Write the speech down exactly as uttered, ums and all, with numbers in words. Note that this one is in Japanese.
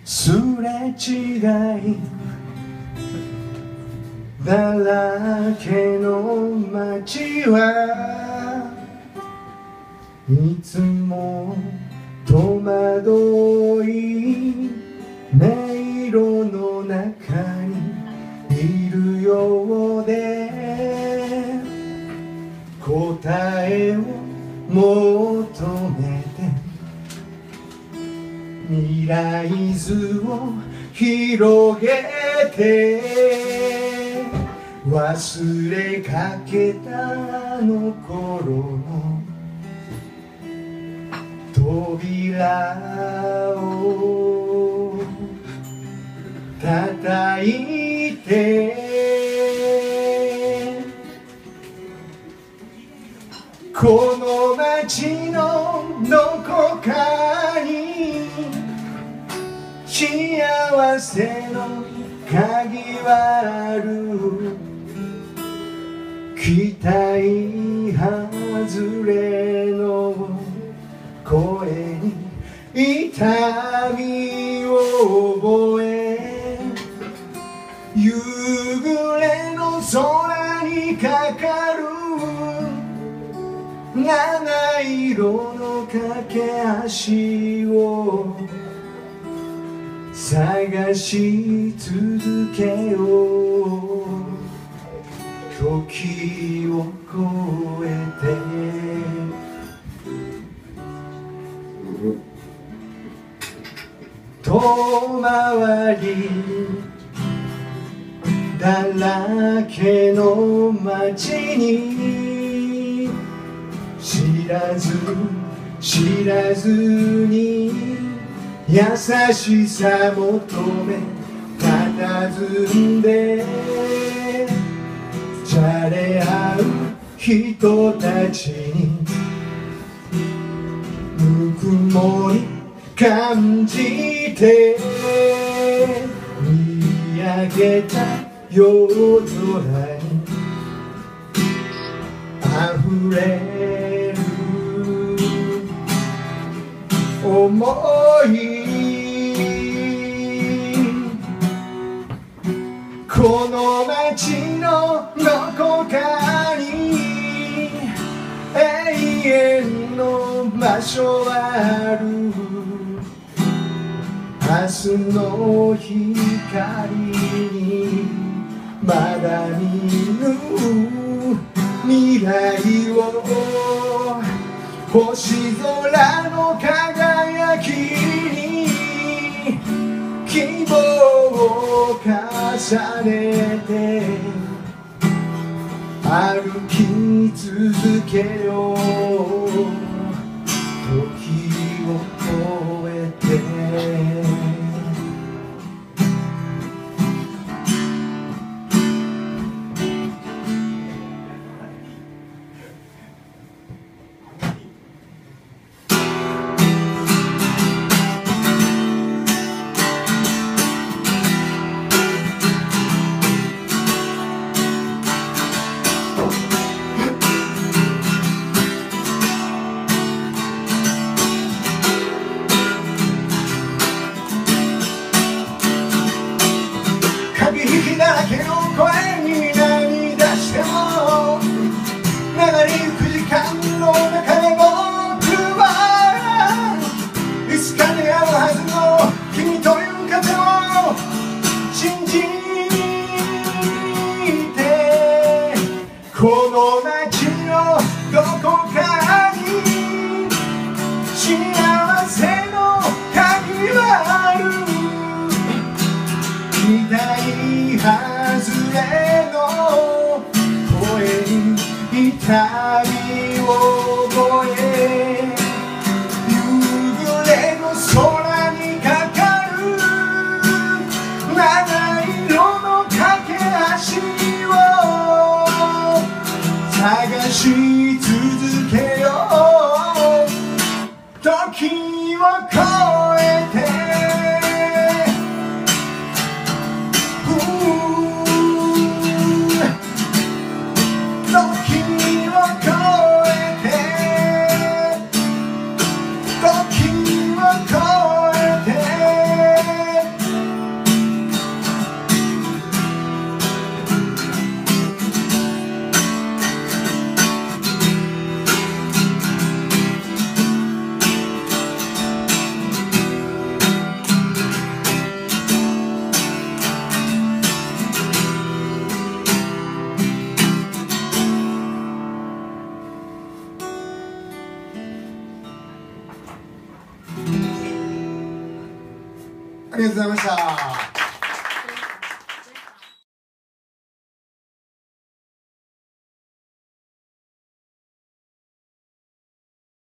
すれ違いだらけの街はいつも戸惑い音色の中にいるようで答えを求めて未来図を広げて忘れかけたあの頃の扉を叩いてこの街のどこかに幸せの鍵はある期待外れの声に痛みを覚え夕暮れの空にかかる七色の架け橋を探し続けよう時を越えて遠回りだらけの街に知らず知らずに優しさ求め佇んでじゃれ合う人たちにぬくもり感じて見上げた夜空に溢れる思いこの街のどこかに永遠の場所はある明日の光にまだ見ぬ未来を星空の輝きに希望を重ねて歩き続けよう時を越えてだらけの声に涙しても流れゆく時間の中で僕はいつか出会うはずの君という風を信じてこの街のどこかに幸せの鍵はある期待外れの声に痛みを覚え夕暮れの空にかかる七色の架け橋を探し続けよう時を越えて時を越えてりがとうございました。